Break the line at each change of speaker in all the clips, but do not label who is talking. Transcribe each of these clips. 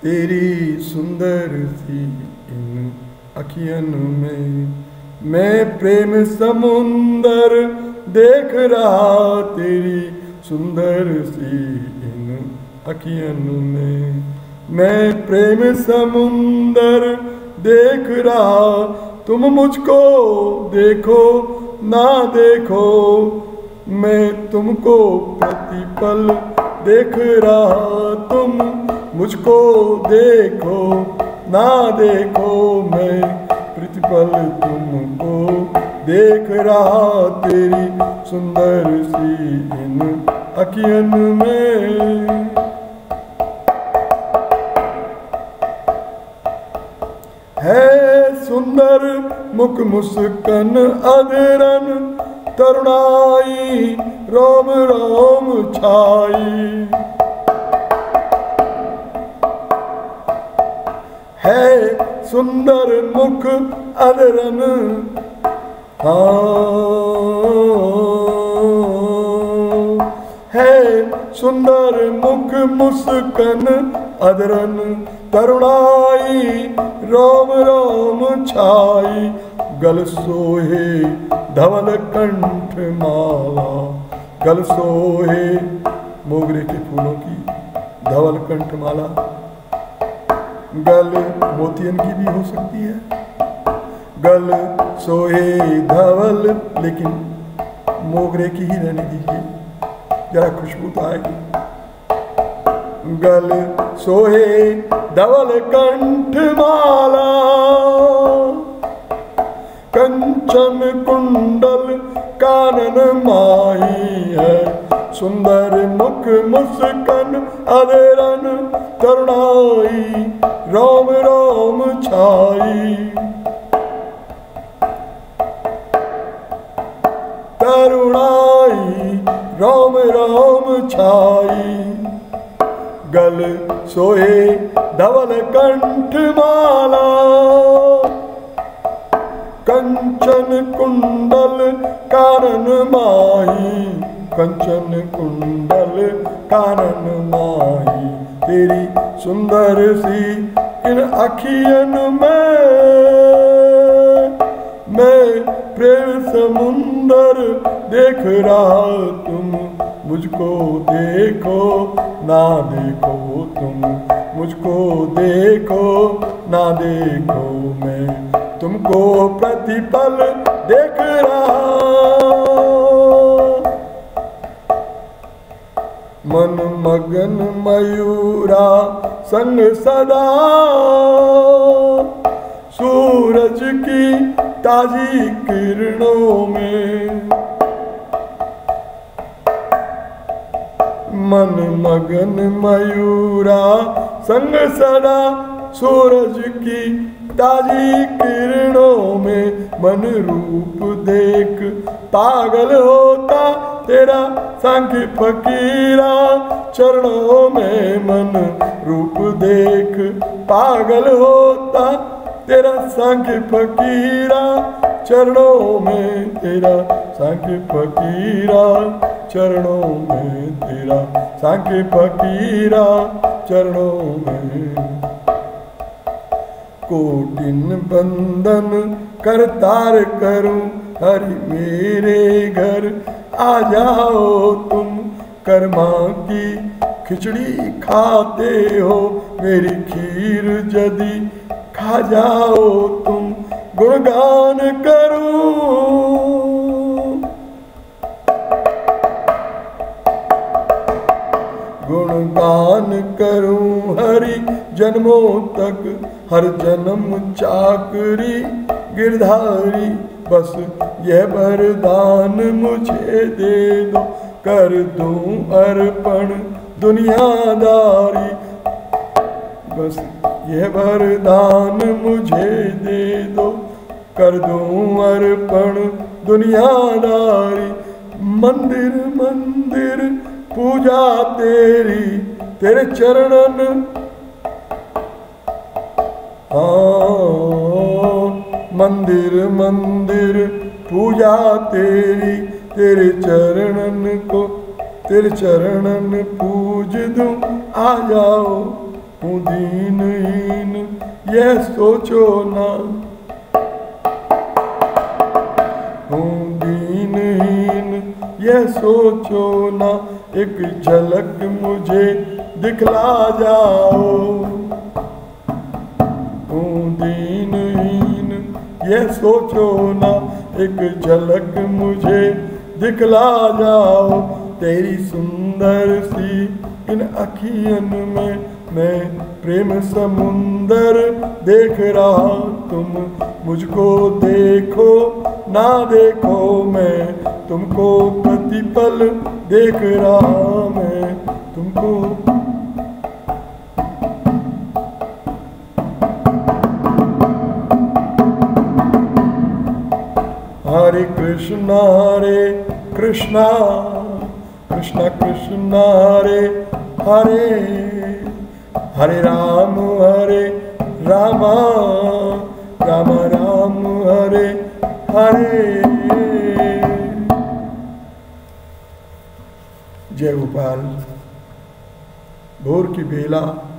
तेरी सुंदर सी इन अखियन में मैं प्रेम समुंदर देख रहा, तेरी सुंदर सी इन अखियन में मैं प्रेम समुंदर देख रहा। तुम मुझको देखो ना देखो, मैं तुमको प्रतिपल देख रहा। तुम मुझको देखो ना देखो, मैं प्रतिपल तुमको देख रहा, तेरी सुंदर सी इन अखियन में। है सुंदर मुख मुस्कन अधरन, तरुणाई रोम रोम छाई। है सुंदर मुख अधरन, है सुंदर मुख मुस्कन अधरन, तरुणाई रोम रोम छाई। गल सोहे धवल कंठ माला, गल सोहे मोगरे के फूलों की धवल कंठ माला। गल मोतियन की भी हो सकती है। गल सोहे धवल, लेकिन मोगरे की ही रहने दीजिए, जरा खुशबू तो आएगी। गल सोहे धवल कंठ माला, कंचन कुंडल कानन माही। है सुंदर मुख मुस्कन अधरन, तरुणाई रोम रोम छाई। तरुणाई रोम रोम छाई। गल सोहे धवल कंठ माला, कंचन कुंडल कानन माही। कंचन कुंडल कानन माही, तेरी सुंदर सी इन अखियन में मैं प्रेम समुंदर देख रहा। तुम मुझको देखो ना देखो, तुम मुझको देखो ना देखो, मैं तुमको प्रतिपल देख रहा। मन मगन मयूरा संग सदा, सूरज की ताजी किरणों में। मन मगन मयूरा संग सदा, सूरज की ताजी किरणों में। मन रूप देख पागल होता, तेरा सांख्य फकीरा चरणों में। मन रूप देख पागल होता, तेरा सांख्य फकीरा चरणों में। तेरा सांख्य फकीरा चरणों में, तेरा सांख्य फकीरा चरणों में। कोटिन बंधन कर तार करूं, हरि मेरे घर आ जाओ तुम। कर्मा की खिचड़ी खाते हो, मेरी खीर यदि खा जाओ तुम। गुणगान करूं, गुणगान करूं हरि जन्मों तक। हर जन्म चाकरी गिरधारी, बस यह वरदान मुझे दे दो। कर दूं अर्पण दुनियादारी, बस यह वरदान मुझे दे दो। कर दूं अर्पण दुनियादारी। मंदिर मंदिर पूजा तेरी, तेरे चरणन। मंदिर मंदिर पूजा तेरी, तेरे चरणन को, तेरे चरणन पूज दूं। आ जाओ हूँ दीनहीन यह सोचो ना, हूँ दीनहीन यह सोचो ना, एक झलक मुझे दिखला जाओ। हूँ दीनहीन यह सोचो ना, एक झलक मुझे दिखला जाओ। तेरी सुंदर सी इन अखियन में मैं प्रेम समुंदर देख रहा, तुम मुझको देखो ना देखो, मैं तुमको प्रतिपल देख रहा, मैं तुमको। हरे कृष्णा कृष्णा कृष्णा हरे हरे, हरे राम राम राम हरे हरे। जय गोपाल। भोर की बेला,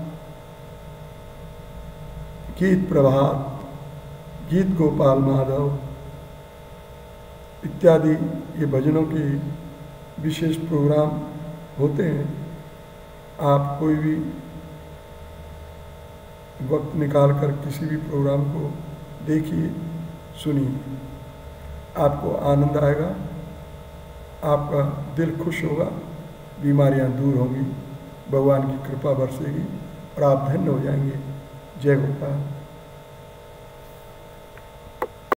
गीत प्रभात, गीत गोपाल माधव इत्यादि ये भजनों के विशेष प्रोग्राम होते हैं। आप कोई भी वक्त निकाल कर किसी भी प्रोग्राम को देखिए, सुनिए, आपको आनंद आएगा, आपका दिल खुश होगा, बीमारियां दूर होंगी, भगवान की कृपा बरसेगी और आप धन्य हो जाएंगे। जय गोपाल।